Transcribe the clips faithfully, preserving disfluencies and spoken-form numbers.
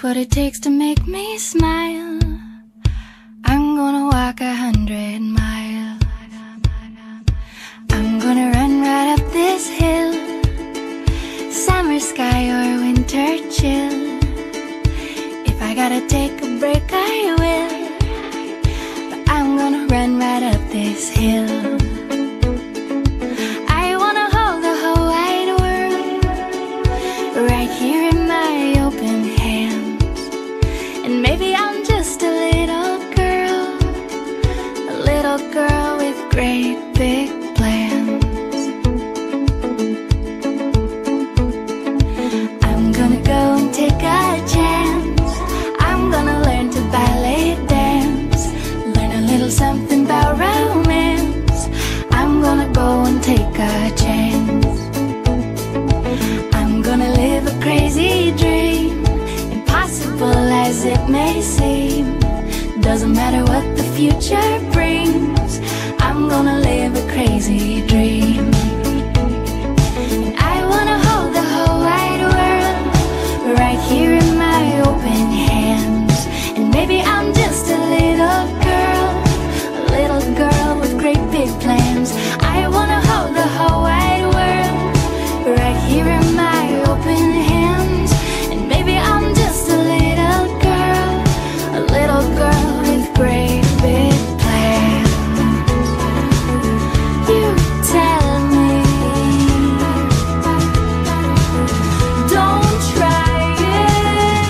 what it takes to make me smile. I'm gonna walk a hundred miles. I'm gonna run right up this hill, summer sky or winter chill. If I gotta take a break, I will, but I'm gonna run right up this hill. I wanna hold the whole wide world right here in my open hands. And maybe I'm just a little girl, a little girl with great big plans. I'm gonna go and take a chance. I'm gonna learn to ballet dance, learn a little something about romance. I'm gonna go and take a chance. I'm gonna live a crazy dream, impossible as it may seem. Doesn't matter what the future brings, I'm gonna live a crazy dream. And I wanna hold the whole wide world right here in my open hands. And maybe I'm just a little girl, a little girl with great big plans. I wanna hold the whole wide world right here in my open hands. And maybe I'm just a little girl, a little girl with great big plans. You tell me, don't try it.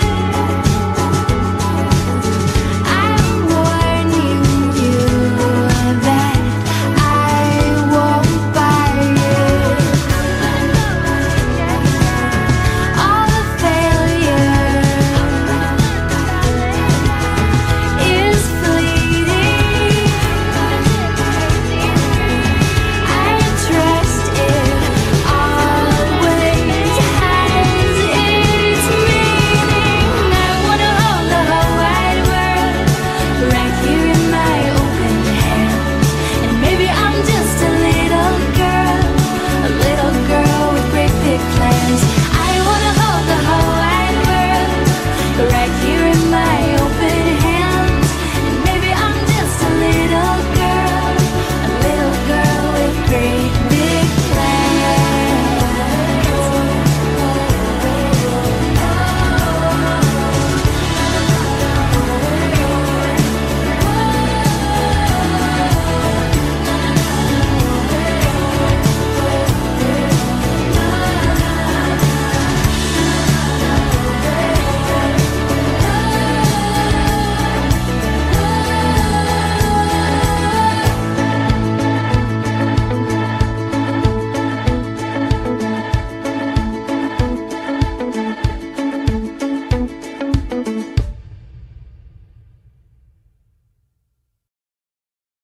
I'm warning you that I won't buy it. All the failure is fleeting. I trust it always has its meaning. I wanna hold the whole wide world right here in my open hands. And maybe I'm just a little girl, a little girl with great big plans. I wanna hold the whole wide world right here in my